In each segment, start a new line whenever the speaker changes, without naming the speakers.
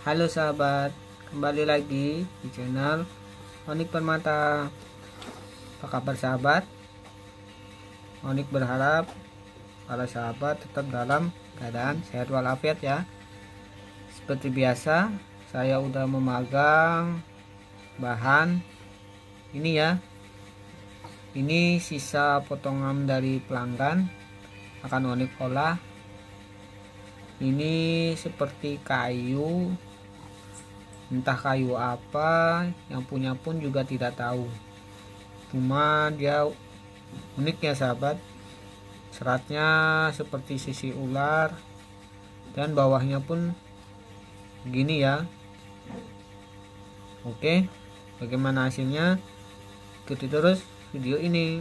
Halo sahabat, kembali lagi di channel Onik Permata. Apa kabar sahabat? Onik berharap para sahabat tetap dalam keadaan sehat walafiat ya. Seperti biasa, saya udah memagang bahan ini ya. Ini sisa potongan dari pelanggan akan Onik olah. Ini seperti kayu, entah kayu apa, yang punya pun juga tidak tahu. Cuma dia unik ya sahabat. Seratnya seperti sisi ular dan bawahnya pun begini ya. Oke, bagaimana hasilnya? Ikuti terus video ini.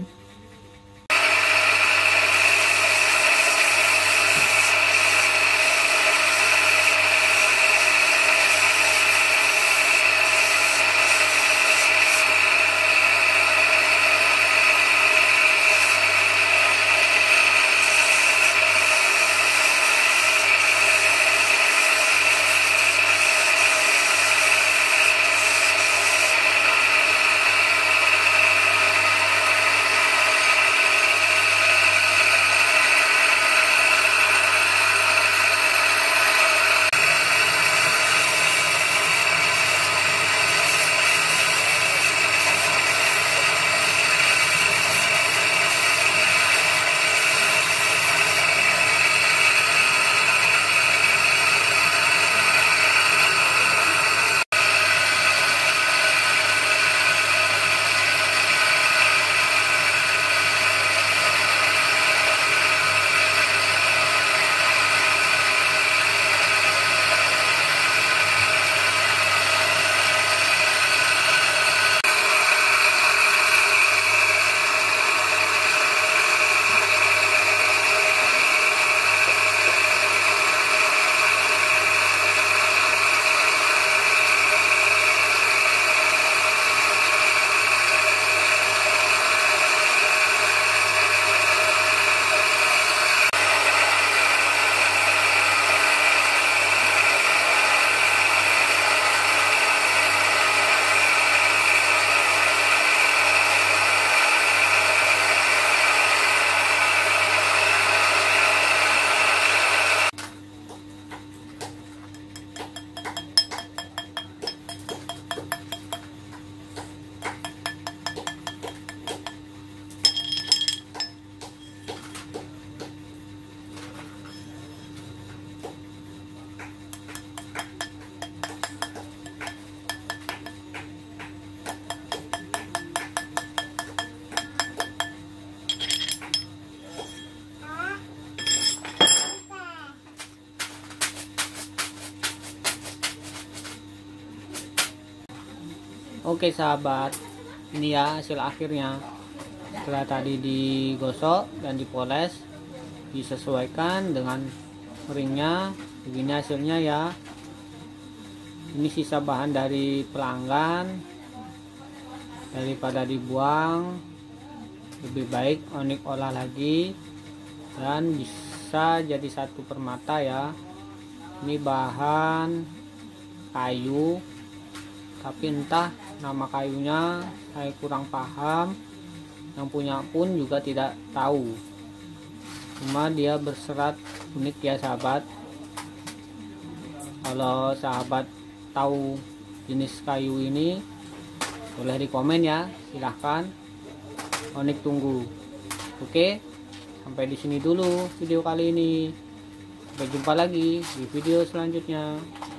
Oke sahabat, ini ya hasil akhirnya. Setelah tadi digosok dan dipoles, disesuaikan dengan ringnya, begini hasilnya ya. Ini sisa bahan dari pelanggan, daripada dibuang lebih baik Onik olah lagi dan bisa jadi satu permata ya. Ini bahan kayu, tapi entah nama kayunya saya kurang paham, yang punya pun juga tidak tahu. Cuma dia berserat unik ya sahabat. Kalau sahabat tahu jenis kayu ini boleh di komen ya, silahkan. Onik tunggu. Oke, sampai di sini dulu video kali ini. Sampai jumpa lagi di video selanjutnya.